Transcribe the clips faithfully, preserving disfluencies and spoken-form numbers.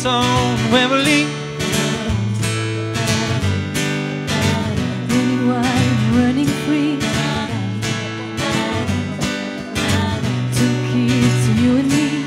on Wembley. Running wild, running free. Two kids, you and me.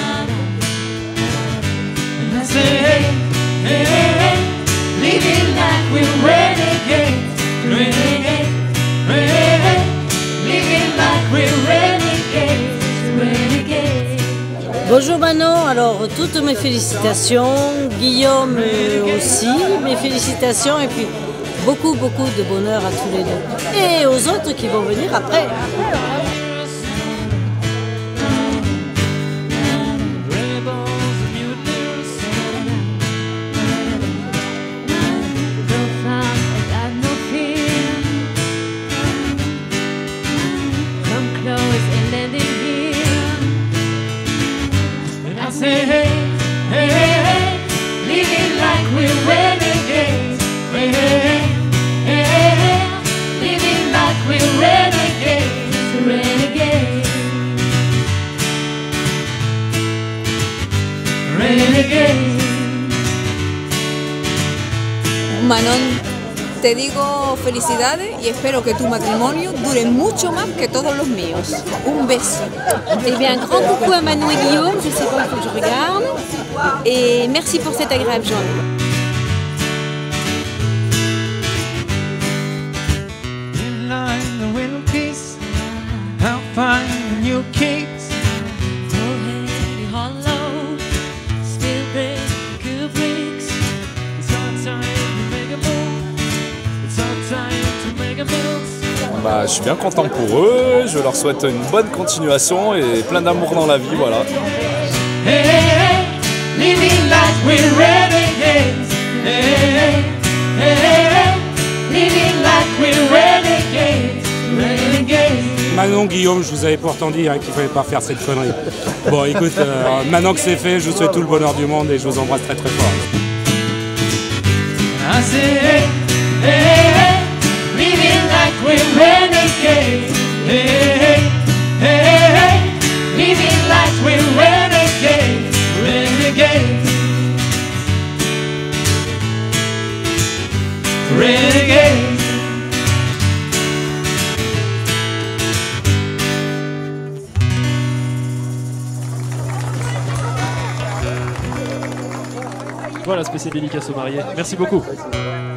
And I say, hey, hey, hey, hey, living like we're renegades, renegades, renegades, living like we're renegades, renegades. Bonjour Manon, alors toutes mes félicitations, Guillaume euh, aussi, mes félicitations et puis beaucoup beaucoup de bonheur à tous les deux. Et aux autres qui vont venir après. Say hey, hey, hey, hey, living like we're renegades. Hey, hey, hey, hey, hey, living like we're renegades, renegades, renegades. Manon, te digo felicidades y espero que tu matrimonio dure mucho más que todos los míos. Un beso. Eh bien, grand coucou à Manon et Guillaume, je sais pas, il faut que je regarde. Et merci pour cette agréable journée. In line the window piece, I'll find the new keys. Heavy hollow, still break good bricks. It's our time to make a move. It's our time to make a move. Bah, je suis bien content pour eux, je leur souhaite une bonne continuation et plein d'amour dans la vie, voilà. Hey, hey, hey, living like we're renegades. Hey, hey, hey, hey, living like we're renegades, renegades. Manon, Guillaume, je vous avais pourtant dit hein, qu'il ne fallait pas faire cette connerie. Bon, écoute, euh, maintenant que c'est fait, je vous souhaite tout le bonheur du monde et je vous embrasse très très fort. I say, hey, hey, hey, living like we're renegades. Hey, hey, hey, hey, living like we're renegades, renegades, renegades. Voilà, spécial dédicace aux mariés. Merci beaucoup.